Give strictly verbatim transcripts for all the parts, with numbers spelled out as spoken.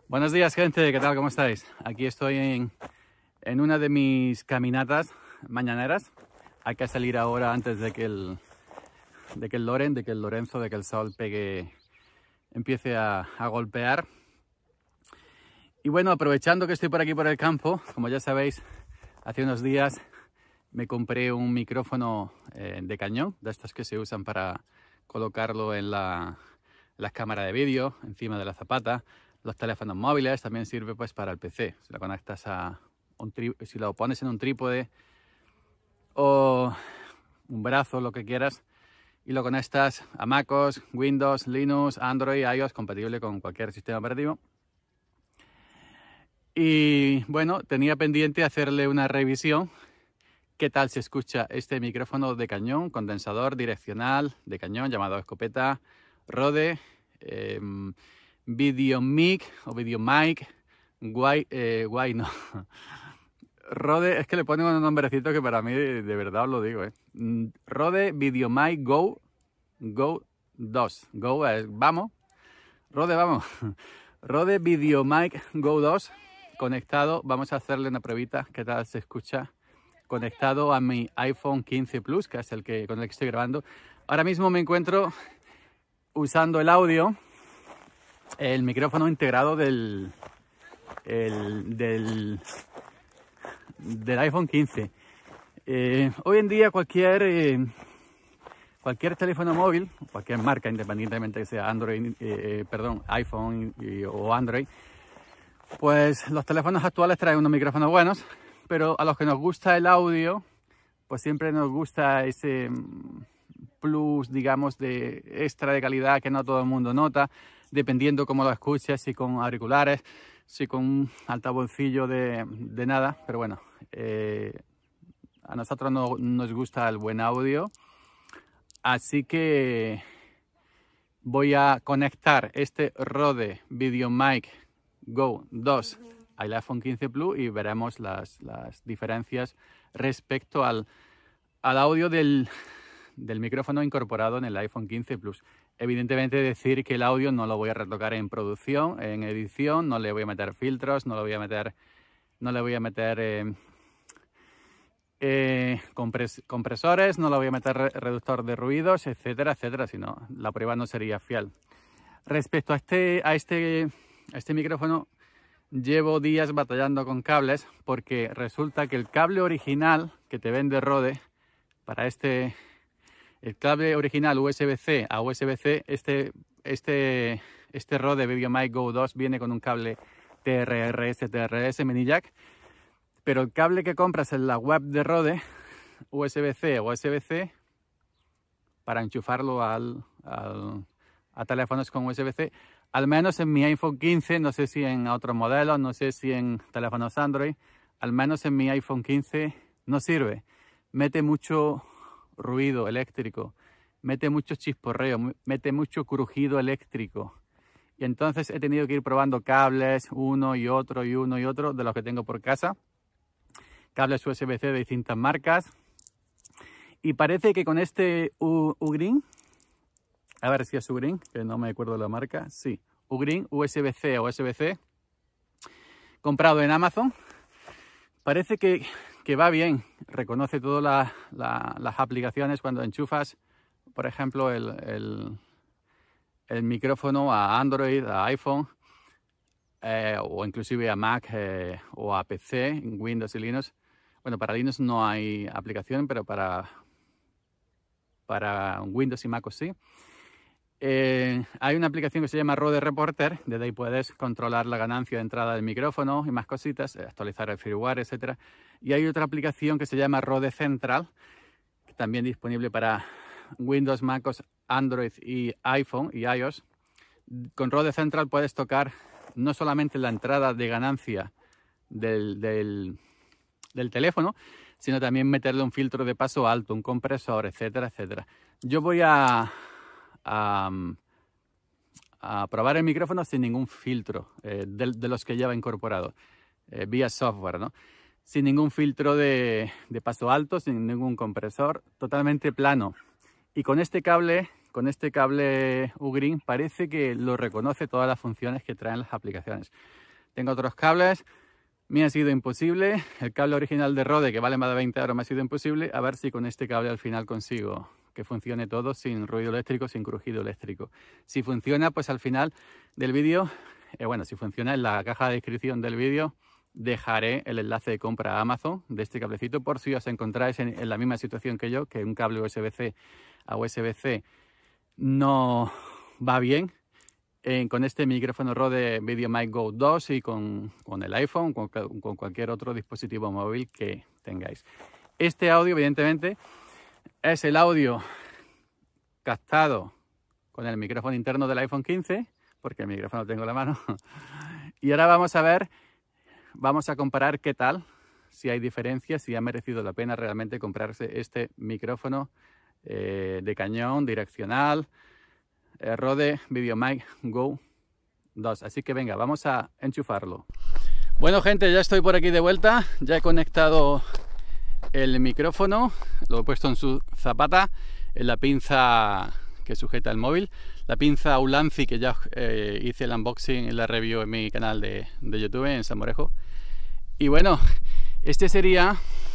Buenos días, gente, ¿qué tal? ¿Cómo estáis? Aquí estoy en, en una de mis caminatas mañaneras. Hay que salir ahora antes de que el, de que el Loren, de que el Lorenzo, de que el sol pegue, empiece a, a golpear. Y bueno, aprovechando que estoy por aquí por el campo, como ya sabéis, hace unos días me compré un micrófono eh, de cañón, de estos que se usan para colocarlo en la, las cámaras de vídeo, encima de la zapata. Los teléfonos móviles también sirve pues para el P C. Si lo conectas a un tri si lo pones en un trípode o un brazo, lo que quieras, y lo conectas a MacOS, Windows, Linux, Android, iOS, compatible con cualquier sistema operativo. Y bueno, tenía pendiente hacerle una revisión. ¿Qué tal se escucha este micrófono de cañón, condensador direccional de cañón llamado escopeta Rode? Eh, Videomic o Videomic, guay, eh, guay no. Rode, es que le ponen un nombrecito que para mí de, de verdad os lo digo, eh. Rode Videomic Go, Go dos. Go es vamos. Rode, vamos. Rode Videomic Go dos conectado. Vamos a hacerle una pruebita. ¿Qué tal se escucha? Conectado a mi iPhone quince Plus, que es el que con el que estoy grabando. Ahora mismo me encuentro usando el audio. El micrófono integrado del, el, del, del iPhone quince. Eh, hoy en día cualquier, eh, cualquier teléfono móvil, cualquier marca, independientemente que sea Android, eh, perdón, iPhone y, o Android, pues los teléfonos actuales traen unos micrófonos buenos, pero a los que nos gusta el audio, pues siempre nos gusta ese plus, digamos, de extra de calidad que no todo el mundo nota, dependiendo cómo lo escuches, si con auriculares, si con un altavozillo de, de nada. Pero bueno, eh, a nosotros no, nos gusta el buen audio. Así que voy a conectar este Rode Videomic Go dos al iPhone quince Plus y veremos las, las diferencias respecto al, al audio del, del micrófono incorporado en el iPhone quince Plus. Evidentemente decir que el audio no lo voy a retocar en producción, en edición, no le voy a meter filtros, no le voy a meter, no le voy a meter eh, eh, compres compresores, no le voy a meter re reductor de ruidos, etcétera, etcétera, si no, la prueba no sería fiel. Respecto a este, a este, a este micrófono, llevo días batallando con cables porque resulta que el cable original que te vende Rode para este... El cable original U S B C a U S B C, este, este, este Rode Videomic Go dos viene con un cable T R R S, T R S mini jack, pero el cable que compras en la web de Rode, U S B C o U S B C, para enchufarlo al, al, a teléfonos con U S B C, al menos en mi iPhone quince, no sé si en otros modelos, no sé si en teléfonos Android, al menos en mi iPhone quince no sirve, mete mucho ruido eléctrico, mete mucho chisporreo, mete mucho crujido eléctrico. Y entonces he tenido que ir probando cables, uno y otro y uno y otro de los que tengo por casa. Cables U S B C de distintas marcas. Y parece que con este Ugreen, a ver si es Ugreen, que no me acuerdo de la marca. Sí, Ugreen, U S B C o U S B C, comprado en Amazon. Parece que... que va bien, reconoce todas la, la, las aplicaciones cuando enchufas, por ejemplo, el, el, el micrófono a Android, a iPhone, eh, o inclusive a Mac eh, o a P C, en Windows y Linux. Bueno, para Linux no hay aplicación, pero para, para Windows y Mac sí. Eh, hay una aplicación que se llama Rode Reporter, desde ahí puedes controlar la ganancia de entrada del micrófono y más cositas, actualizar el firmware, etcétera. Y hay otra aplicación que se llama Rode Central, que también disponible para Windows, MacOS, Android y iPhone y iOS. Con Rode Central puedes tocar no solamente la entrada de ganancia del, del, del teléfono, sino también meterle un filtro de paso alto, un compresor, etcétera, etcétera. Yo voy a... A, a probar el micrófono sin ningún filtro eh, de, de los que lleva incorporado eh, vía software, ¿no? Sin ningún filtro de, de paso alto, sin ningún compresor, totalmente plano. Y con este cable con este cable U-Green parece que lo reconoce todas las funciones que traen las aplicaciones. Tengo otros cables, me ha sido imposible. El cable original de Rode, que vale más de veinte euros, me ha sido imposible. A ver si con este cable al final consigo que funcione todo sin ruido eléctrico, sin crujido eléctrico. Si funciona, pues al final del vídeo, eh, bueno, si funciona, en la caja de descripción del vídeo dejaré el enlace de compra a Amazon de este cablecito, por si os encontráis en, en la misma situación que yo, que un cable U S B C a U S B C no va bien eh, con este micrófono Rode VideoMic Go dos y con, con el iPhone, con, con cualquier otro dispositivo móvil que tengáis. Este audio, evidentemente, es el audio captado con el micrófono interno del iPhone quince, porque el micrófono lo tengo en la mano. Y ahora vamos a ver, vamos a comparar qué tal, si hay diferencias, si ha merecido la pena realmente comprarse este micrófono eh, de cañón direccional eh, Rode VideoMic Go dos. Así que venga, vamos a enchufarlo. Bueno, gente, ya estoy por aquí de vuelta, ya he conectado el micrófono, lo he puesto en su zapata, en la pinza que sujeta el móvil, la pinza Ulanzi que ya eh, hice el unboxing y la review en mi canal de, de YouTube en Salmorejo. Y bueno, este sería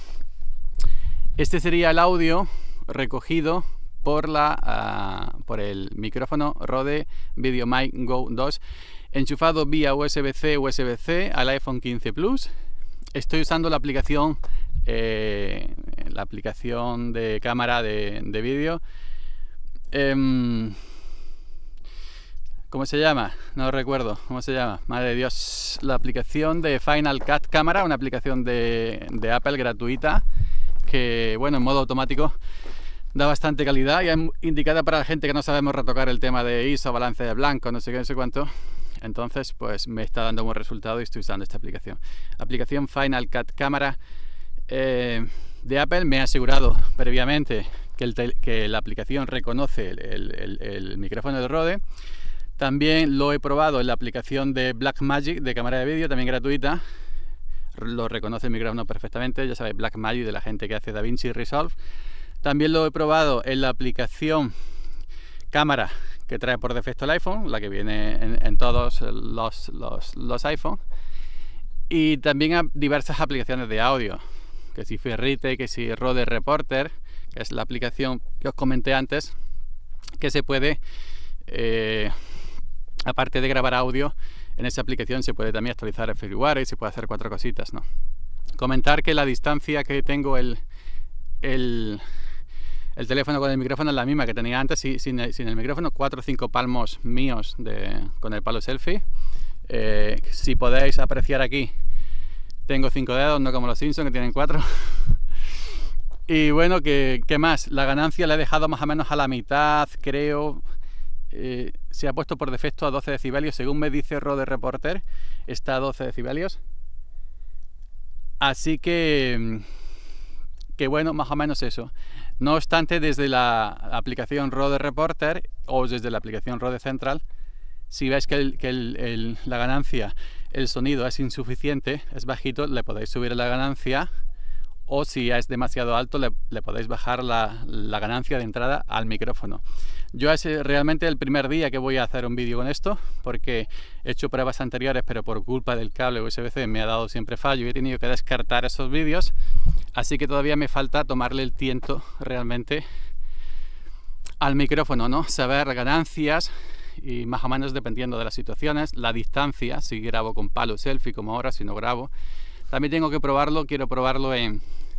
este sería el audio recogido por la uh, por el micrófono Rode VideoMic Go dos, enchufado vía U S B C U S B C al iPhone quince Plus. Estoy usando la aplicación eh, la aplicación de cámara de, de vídeo. Eh, ¿Cómo se llama? No recuerdo. ¿Cómo se llama? Madre de Dios. La aplicación de Final Cut Camera, una aplicación de, de Apple gratuita que, bueno, en modo automático da bastante calidad y es indicada para la gente que no sabemos retocar el tema de I S O, balance de blanco, no sé qué, no sé cuánto. Entonces, pues me está dando buen resultado y estoy usando esta aplicación. Aplicación Final Cut Camera eh, de Apple. Me ha asegurado previamente que, el que la aplicación reconoce el, el, el, el micrófono de Rode. También lo he probado en la aplicación de Blackmagic de cámara de vídeo, también gratuita. Lo reconoce el micrófono perfectamente, ya sabéis, Blackmagic, de la gente que hace DaVinci Resolve. También lo he probado en la aplicación cámara que trae por defecto el iPhone, la que viene en, en todos los, los, los iPhones. Y también a diversas aplicaciones de audio, que si Ferrite, que si Rode Reporter, que es la aplicación que os comenté antes, que se puede... Eh, aparte de grabar audio, en esa aplicación se puede también actualizar el firmware y se puede hacer cuatro cositas, ¿no? Comentar que la distancia que tengo el, el, el teléfono con el micrófono es la misma que tenía antes, sin, sin, el, sin el micrófono, cuatro o cinco palmos míos de, con el palo selfie. Eh, si podéis apreciar aquí, tengo cinco dedos, no como los Simpsons que tienen cuatro. Y bueno, ¿qué, qué más? La ganancia la he dejado más o menos a la mitad, creo. Eh, se ha puesto por defecto a doce decibelios, según me dice Rode Reporter, está a doce decibelios. Así que, que bueno, más o menos eso. No obstante, desde la aplicación Rode Reporter o desde la aplicación Rode Central, si veis que, el, que el, el, la ganancia, el sonido es insuficiente, es bajito, le podéis subir la ganancia, o si es demasiado alto le, le podéis bajar la, la ganancia de entrada al micrófono. Yo es realmente el primer día que voy a hacer un vídeo con esto, porque he hecho pruebas anteriores, pero por culpa del cable U S B C me ha dado siempre fallo y he tenido que descartar esos vídeos, así que todavía me falta tomarle el tiento realmente al micrófono, ¿no? Saber ganancias y más o menos dependiendo de las situaciones, la distancia, si grabo con palo selfie como ahora, si no grabo. También tengo que probarlo, quiero probarlo en,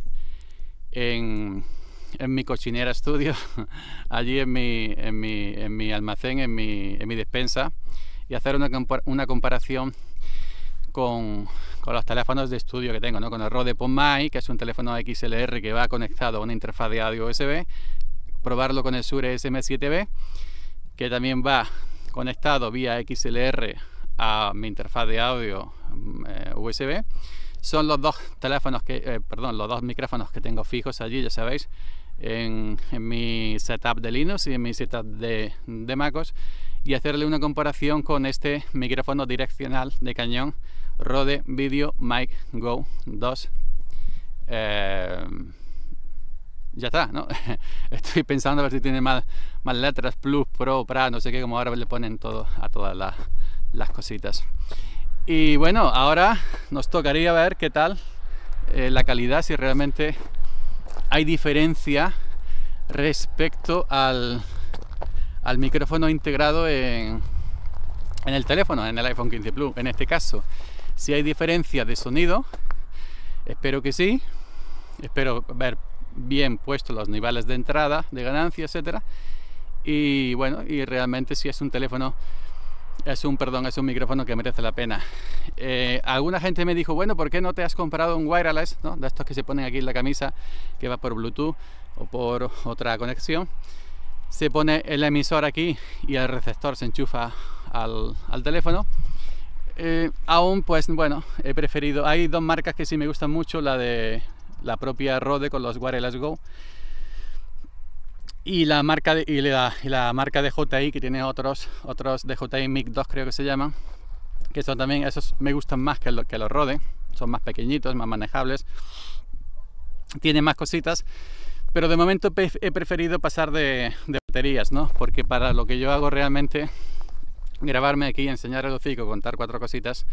en, en mi cochinera estudio, allí en mi, en mi, en mi almacén, en mi, en mi despensa, y hacer una, una comparación con, con los teléfonos de estudio que tengo, ¿no? Con el Rode PodMic, que es un teléfono X L R que va conectado a una interfaz de audio U S B, probarlo con el Shure S M siete B, que también va conectado vía X L R a mi interfaz de audio eh, U S B. Son los dos teléfonos que, eh, perdón, los dos micrófonos que tengo fijos allí, ya sabéis, en, en mi setup de Linux y en mi setup de, de MacOS, y hacerle una comparación con este micrófono direccional de cañón Rode VideoMic Go dos, eh, ya está, ¿no? Estoy pensando a ver si tiene más, más letras, Plus, Pro, Pra, no sé qué, como ahora le ponen todo a todas las, las cositas. Y bueno, ahora nos tocaría ver qué tal eh, la calidad, si realmente hay diferencia respecto al, al micrófono integrado en, en el teléfono, en el iPhone quince Plus. En este caso, si hay diferencia de sonido, espero que sí. Espero ver bien puestos los niveles de entrada, de ganancia, etcétera. Y bueno, y realmente si es un teléfono, es un, perdón, es un micrófono que merece la pena. Eh, alguna gente me dijo, bueno, ¿por qué no te has comprado un wireless, ¿no? De estos que se ponen aquí en la camisa, que va por Bluetooth o por otra conexión? Se pone el emisor aquí y el receptor se enchufa al, al teléfono. Eh, aún, pues bueno, he preferido, hay dos marcas que sí me gustan mucho, la de la propia Rode con los Wireless Go y la marca de, y la, y la marca de J I, que tiene otros otros de J I Mic dos, creo que se llaman, que son también, esos me gustan más que, lo, que los Rode, son más pequeñitos, más manejables, tienen más cositas, pero de momento he preferido pasar de, de baterías, ¿no? Porque para lo que yo hago realmente, grabarme aquí, enseñar el hocico, contar cuatro cositas,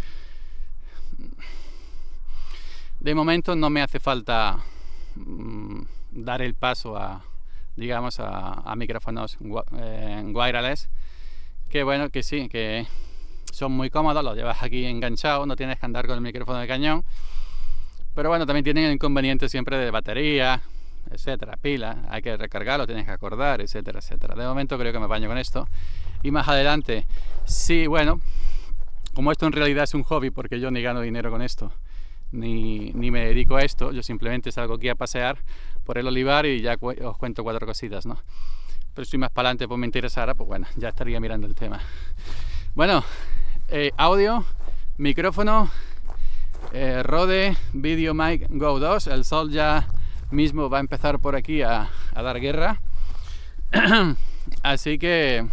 de momento no me hace falta mmm, dar el paso a, digamos, a, a micrófonos eh, wireless, que bueno, que sí, que son muy cómodos, los llevas aquí enganchado, no tienes que andar con el micrófono de cañón, pero bueno, también tienen el inconveniente siempre de batería, etcétera, pila, hay que recargarlo, tienes que acordar, etcétera, etcétera. De momento creo que me baño con esto, y más adelante, sí, bueno, como esto en realidad es un hobby, porque yo ni gano dinero con esto, Ni, ni me dedico a esto, yo simplemente salgo aquí a pasear por el olivar y ya cu os cuento cuatro cositas, ¿no? Pero si más para adelante pues me interesara, pues bueno, ya estaría mirando el tema. Bueno, eh, audio, micrófono, eh, Rode VideoMic Go dos, el sol ya mismo va a empezar por aquí a, a dar guerra, así que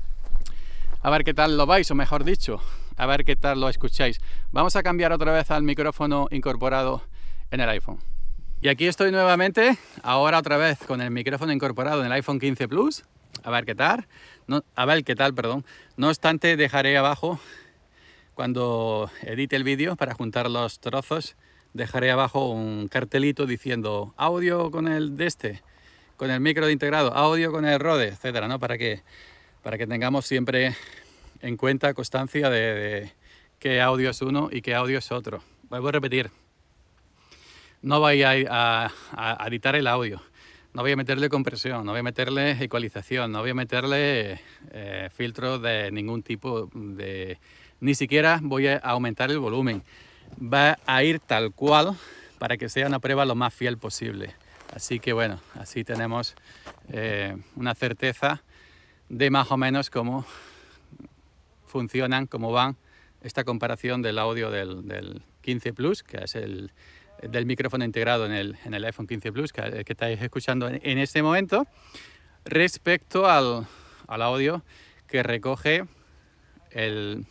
a ver qué tal lo vais, o mejor dicho, a ver qué tal lo escucháis. Vamos a cambiar otra vez al micrófono incorporado en el iPhone. Y aquí estoy nuevamente, ahora otra vez con el micrófono incorporado en el iPhone quince Plus. A ver qué tal, no, a ver qué tal, perdón. No obstante, dejaré abajo, cuando edite el vídeo, para juntar los trozos, dejaré abajo un cartelito diciendo audio con el de este, con el micro de integrado, audio con el Rode, etcétera, ¿no? Para que, para que tengamos siempre en cuenta, constancia de, de qué audio es uno y qué audio es otro. Vuelvo a repetir, no voy a, a, a editar el audio, no voy a meterle compresión, no voy a meterle ecualización, no voy a meterle eh, filtros de ningún tipo, de, ni siquiera voy a aumentar el volumen. Va a ir tal cual para que sea una prueba lo más fiel posible. Así que bueno, así tenemos eh, una certeza de más o menos cómo funcionan, cómo van esta comparación del audio del, del quince Plus, que es el del micrófono integrado en el, en el iPhone quince Plus, que, que estáis escuchando en, en este momento, respecto al, al audio que recoge el,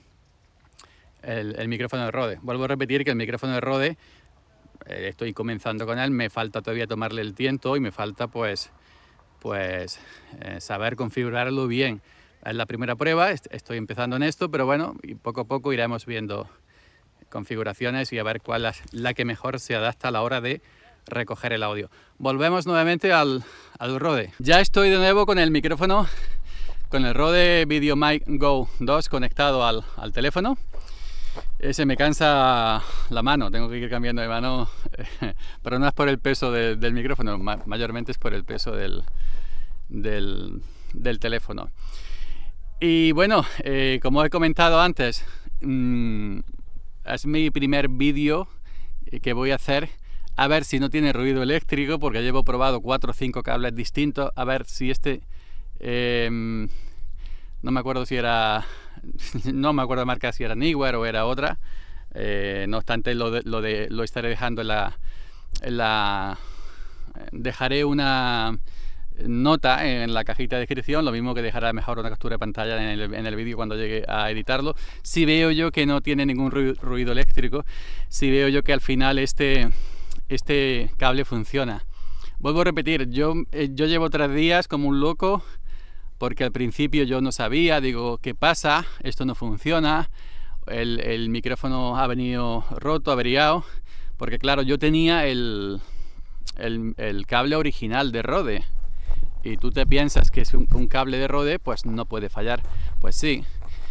el, el micrófono de Rode. Vuelvo a repetir que el micrófono de Rode, eh, estoy comenzando con él, me falta todavía tomarle el tiento y me falta pues, pues eh, saber configurarlo bien. Es la primera prueba, estoy empezando en esto, pero bueno, y poco a poco iremos viendo configuraciones y a ver cuál es la que mejor se adapta a la hora de recoger el audio. Volvemos nuevamente al, al Rode. Ya estoy de nuevo con el micrófono, con el Rode VideoMic Go dos conectado al, al teléfono. Eh, se me cansa la mano, tengo que ir cambiando de mano, eh, pero no es por el peso de, del micrófono, ma mayormente es por el peso del, del, del teléfono. Y bueno, eh, como he comentado antes, mmm, es mi primer vídeo que voy a hacer, a ver si no tiene ruido eléctrico, porque llevo probado cuatro o cinco cables distintos, a ver si este, eh, no me acuerdo si era, no me acuerdo de marca, si era Neewer o era otra, eh, no obstante lo, de, lo, de, lo estaré dejando en la, en la, dejaré una nota en la cajita de descripción, lo mismo que dejará mejor una captura de pantalla en el, en el vídeo cuando llegue a editarlo. Si veo yo que no tiene ningún ruido eléctrico, si veo yo que al final este, este cable funciona Vuelvo a repetir, yo, eh, yo llevo tres días como un loco, porque al principio yo no sabía, digo, ¿qué pasa? Esto no funciona, el, el micrófono ha venido roto, averiado, porque claro, yo tenía el, el, el cable original de Rode, y tú te piensas que es un, un cable de Rode, pues no puede fallar, pues sí.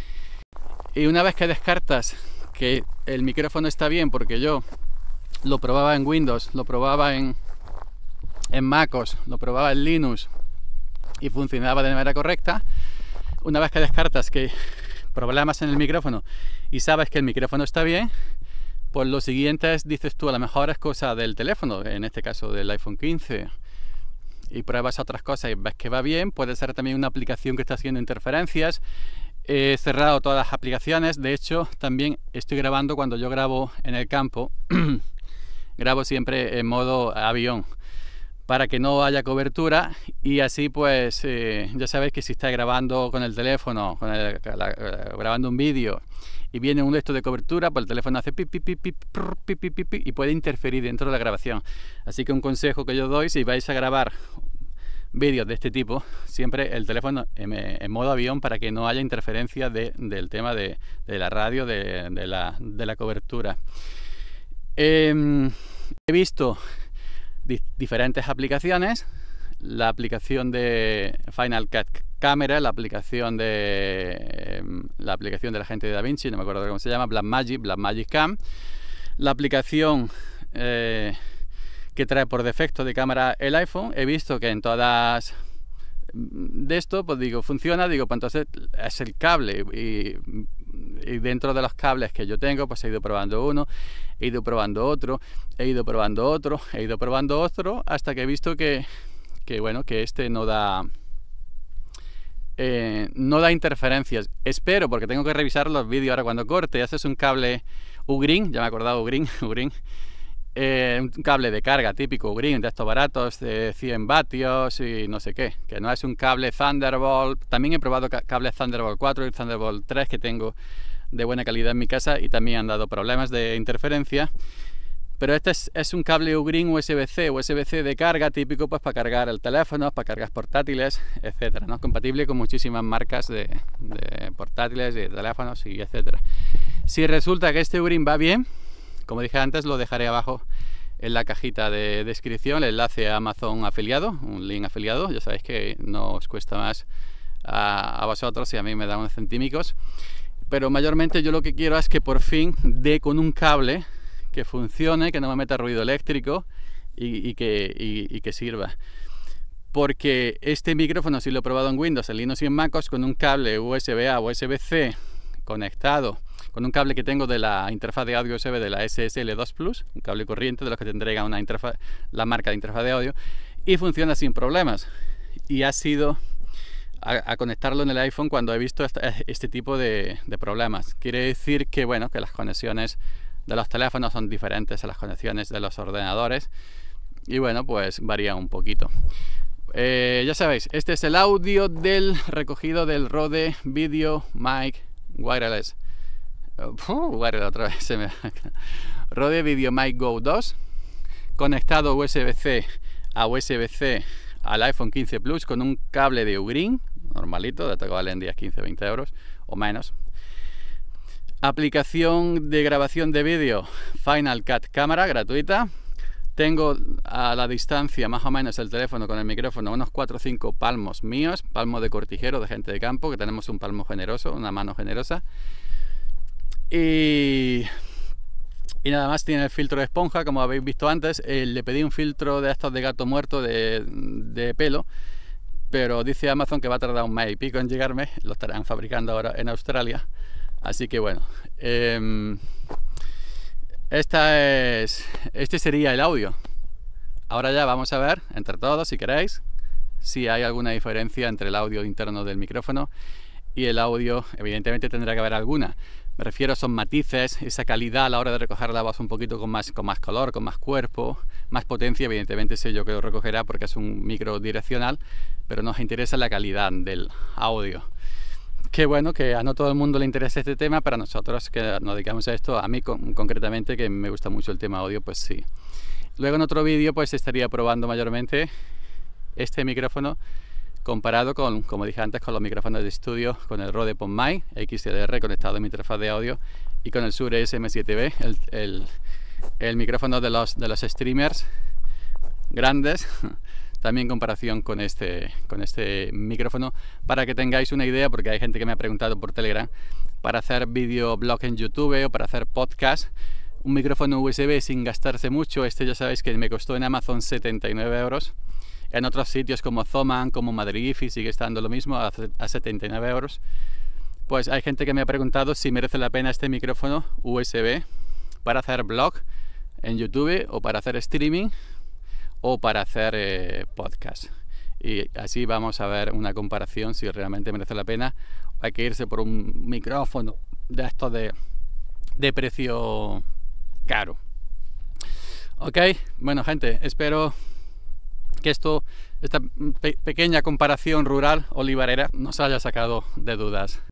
Y una vez que descartas que el micrófono está bien, porque yo lo probaba en Windows, lo probaba en, en MacOS, lo probaba en Linux y funcionaba de manera correcta, una vez que descartas que problemas en el micrófono y sabes que el micrófono está bien, pues lo siguiente es, dices tú, a lo mejor es cosa del teléfono, en este caso del iPhone quince, y pruebas otras cosas y ves que va bien. Puede ser también una aplicación que está haciendo interferencias. He cerrado todas las aplicaciones, de hecho también estoy grabando cuando yo grabo en el campo, grabo siempre en modo avión para que no haya cobertura, y así pues eh, ya sabéis que si estáis grabando con el teléfono, con el, la, grabando un vídeo y viene un esto de cobertura, pues el teléfono hace pip, pip, pip, pip, pip, pip, pip, pip, y puede interferir dentro de la grabación. Así que un consejo que yo doy, si vais a grabar vídeos de este tipo, siempre el teléfono en, en modo avión para que no haya interferencia de, del tema de, de la radio, de, de, la, de la cobertura. Eh, he visto di diferentes aplicaciones, la aplicación de Final Cut Camera, la aplicación de eh, la aplicación de la gente de DaVinci, no me acuerdo cómo se llama, Blackmagic, Blackmagic Cam, la aplicación eh, que trae por defecto de cámara el iPhone. He visto que en todas de esto, pues digo, funciona, digo, pues entonces es el cable, y, y dentro de los cables que yo tengo, pues he ido probando uno, he ido probando otro, he ido probando otro, he ido probando otro, hasta que he visto que, que bueno, que este no da eh, no da interferencias. Espero, porque tengo que revisar los vídeos ahora cuando corte. Este es un cable U-Green, ya me he acordado, U-Green, U-Green. Eh, un cable de carga típico Green, de estos baratos de cien vatios y no sé qué, que no es un cable Thunderbolt. También he probado cables Thunderbolt cuatro y Thunderbolt tres que tengo de buena calidad en mi casa y también han dado problemas de interferencia, pero este es, es un cable U-Green U S B C, U S B C de carga típico, pues para cargar el teléfono, para cargas portátiles, etcétera, ¿no? Compatible con muchísimas marcas de, de portátiles, de teléfonos y etcétera. Si resulta que este U-Green va bien, como dije antes, lo dejaré abajo en la cajita de descripción, el enlace a Amazon afiliado, un link afiliado. Ya sabéis que no os cuesta más a, a vosotros y a mí me da unos centímicos. Pero mayormente yo lo que quiero es que por fin dé con un cable que funcione, que no me meta ruido eléctrico y, y, que, y, y que sirva. Porque este micrófono sí lo he probado en Windows, en Linux y en MacOS con un cable U S B A, U S B C conectado con un cable que tengo de la interfaz de audio U S B de la S S L dos Plus, un cable corriente de los que te entrega una interfaz, la marca de interfaz de audio, y funciona sin problemas. Y ha sido a, a conectarlo en el iPhone cuando he visto este, este tipo de, de problemas. Quiere decir que, bueno, que las conexiones de los teléfonos son diferentes a las conexiones de los ordenadores y bueno, pues varía un poquito. Eh, ya sabéis, este es el audio del recogido del Rode Video Mic Wireless. Uh, wireless otra vez se me... Rode Video Mic Go dos, conectado U S B C a U S B C al iPhone quince Plus con un cable de U-Green normalito, de esto que valen diez, quince, veinte euros o menos. Aplicación de grabación de vídeo Final Cut Camera gratuita. Tengo a la distancia más o menos el teléfono con el micrófono unos cuatro o cinco palmos míos, palmos de cortijero, de gente de campo, que tenemos un palmo generoso, una mano generosa. Y, y nada más, tiene el filtro de esponja, como habéis visto antes. Eh, le pedí un filtro de estos de gato muerto de, de pelo, pero dice Amazon que va a tardar un mes y pico en llegarme. Lo estarán fabricando ahora en Australia. Así que bueno, eh, esta es, este sería el audio. Ahora ya vamos a ver, entre todos, si queréis, si hay alguna diferencia entre el audio interno del micrófono y el audio. Evidentemente tendrá que haber alguna. Me refiero, son matices, esa calidad a la hora de recoger la voz un poquito con más, con más color, con más cuerpo, más potencia. Evidentemente sé yo que lo recogerá porque es un micro direccional, pero nos interesa la calidad del audio. Qué bueno que a no todo el mundo le interesa este tema, para nosotros que nos dedicamos a esto, a mí con, concretamente, que me gusta mucho el tema audio, pues sí. Luego en otro vídeo pues estaría probando mayormente este micrófono comparado con, como dije antes, con los micrófonos de estudio, con el Rode PodMic X L R conectado a mi interfaz de audio y con el Shure S M siete B, el, el, el micrófono de los, de los streamers grandes, también en comparación con este, con este micrófono, para que tengáis una idea, porque hay gente que me ha preguntado por Telegram, para hacer videoblog en YouTube o para hacer podcast, un micrófono U S B sin gastarse mucho. Este ya sabéis que me costó en Amazon setenta y nueve euros. En otros sitios como Zoman, como Madrigifi, sigue estando lo mismo, a setenta y nueve euros. Pues hay gente que me ha preguntado si merece la pena este micrófono U S B para hacer blog en YouTube o para hacer streaming o para hacer eh, podcast. Y así vamos a ver una comparación si realmente merece la pena o hay que irse por un micrófono de estos de, de precio caro. Ok, bueno gente, espero que esto, esta pe- pequeña comparación rural olivarera nos haya sacado de dudas.